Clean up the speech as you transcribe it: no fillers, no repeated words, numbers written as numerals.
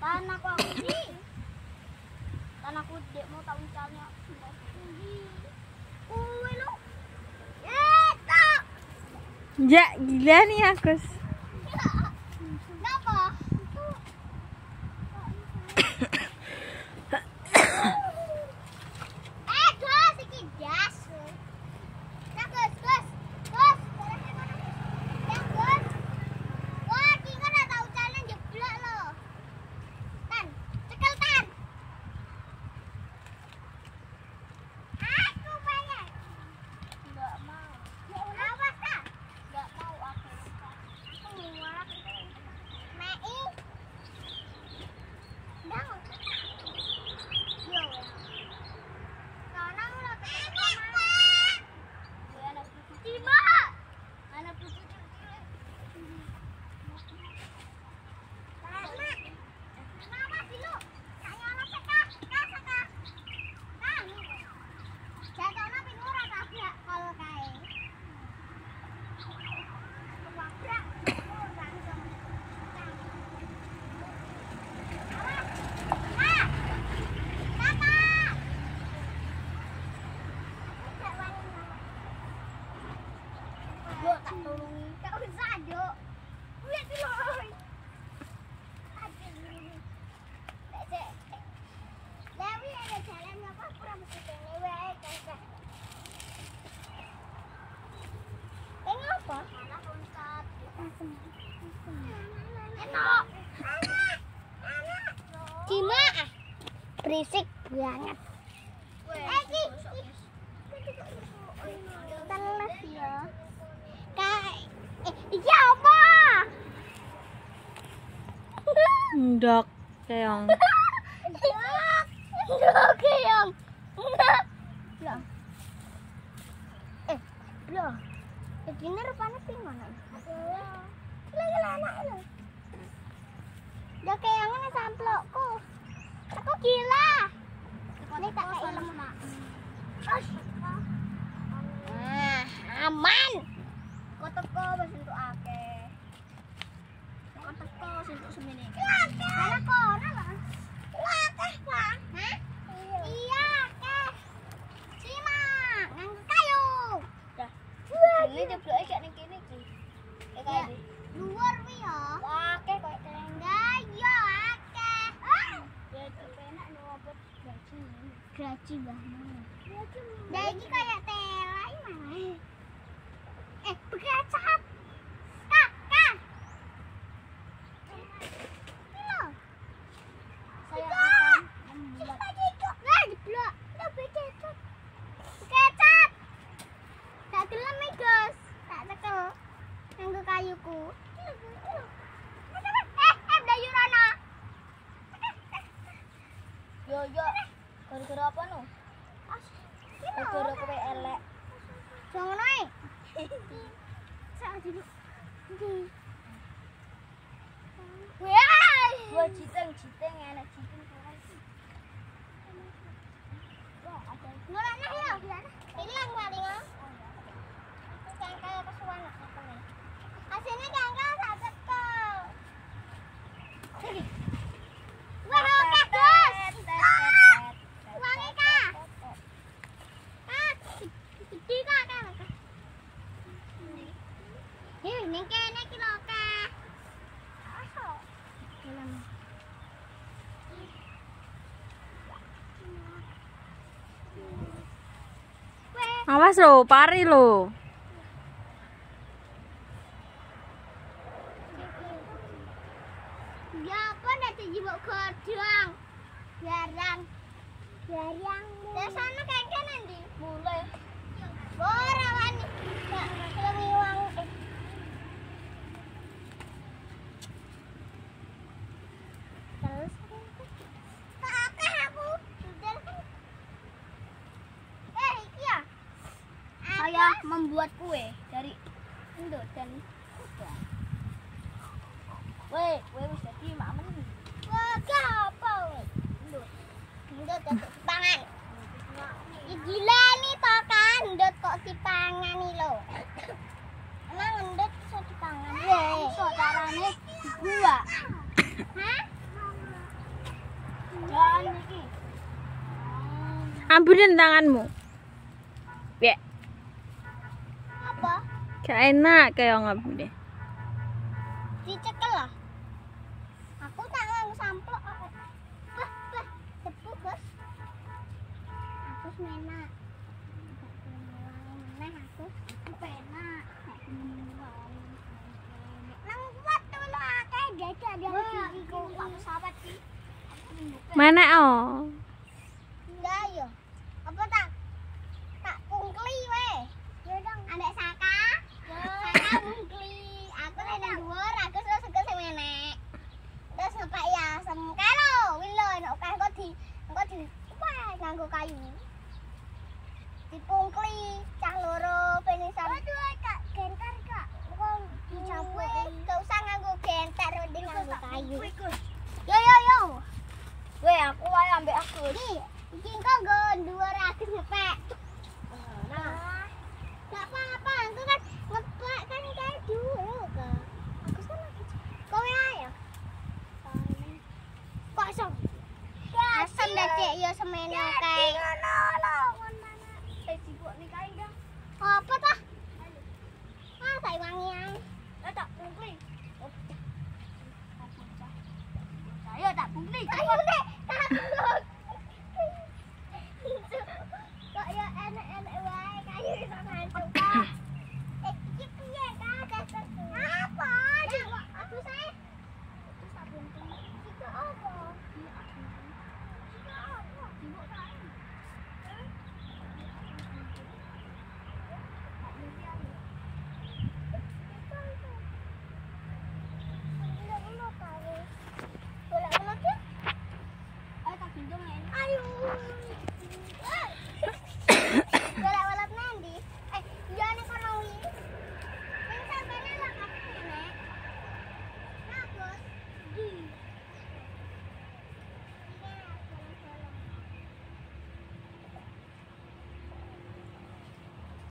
Tanahku aku di. Tanahku dek mau tak uncalnya. Kuwi lo. Tak. Ya, gila nih Agus. Kenapa? Gus, iki jas. Nah, Gus. Gus, barangnya mana? Ya, Gus. Wah, iki kan ada ucalan jeblok lo. Tan, cekel Tan. Aku bayar. Enggak mau. Awas, Kak. Enggak mau aku. Aku muak. Mei. Dang. Yo. Sana mulai ketemu anak cucu Cima. Anak cucu cilik. Karena kenapa sih lu? Kayak anak sekak. Nah. Jatuhnya pintu rata gak kalau kae. Wabrak. Oh, langsung. Awas. Ah. Kakak. Dok, tak tolongi. Gak usah, Dok. Lihat dulu. Aduh. Cek. Dewi ada jalan apa? Kurang begitu nih, weh. Kakak. Ini apa? Anak loncat. Enak. Cima. Berisik banget. Ki. Teles ya. Iki apa? Ndok keong. Ndok keong. Lah. Loh. Begini rupanya ping mana? Gila anak lo. Ndok keong ini samplokku. Aku gila. Ini tak kayak ilmu. Aman. Kok teko wis entuk akeh. Kok teko wis entuk semene. Ana kono lho. Akeh, Pak. Hah? Iya, akeh. Cima, nganggo kayu. Dah. Ini jebloke gak ning kene iki. Kayak luar wi ya. Akeh koyo tenda ya akeh. Ya enak nyobot gaji. Gaji banget. Lah iki kayak tela iki malah. Bekecap. Kak. Halo. Saya akan membuat. Nah, jeblok. Udah bekecap. Bekecap. Tak gelem iki, Gus. Tak cekel. Nganggo kayuku. Dayu Rana. Yo. Gara-gara apa no? Gara-gara kowe elek. Jangan naik. Saat dulu. Wah, gua citeng enak citeng kawan. Wah, ada. Ngolaknya hilang, hilang paling ah. Cangkal kesuwan apa nih? Aslinya cangkal tak cekel. Wah, oke, Gus. Wangi kah? Gede kah kan? Ning kene iki lho, Kak. Awas lo, pari lo. Ya apa ndak dijibuk godhong. Garang. Lah sana kengken ndi? Mulai. Ora wani. Gak ngelemi wong. Terus kakak aku sudah kan. Iki ya. Saya membuat kue dari endok dan kuda. Weh wis dadi mak men. Wah, apa weh? Endok untuk dipangan. Gila nih toh kan, endok kok dipangan nih lo. Emang endok bisa dipangan? Iso carane gua. Hah? Ambilin tanganmu. Ya, Apa? gak enak keong ambilin. Dicekel lah. Aku tak nganggo samplok kok. Bah, cepu, Gus. Aku menak. Meneh aku penak. Nang kuat dulu akeh jajan ada siji kok pesawat sih. Mana oh? Enggak yo. Apa tak pungkli we. Ya dong. Ambek Saka. Saka pungkli. Aku nek nang dhuwur, aku terus sing menek. Terus ngepek ya asem. Kalo wilo nek akeh engko di wah nganggo kayu. Dipungkli cah loro penisan. Aduh Kak, genter Kak. Kok dicampur. Enggak usah nganggo genter, mending nganggo kayu. Yo. Weh, aku wae ambek aku. Iki kok nggo dhuwur aku ngepek. Nah. Enggak apa-apa, aku kan ngepek kan kayak dulu, Kak. Aku kan lagi. Kowe ayo. Kok asam? Asam dadi yo semene kae. Ngono lho, ngono. Sibuk nih kae dah. Apa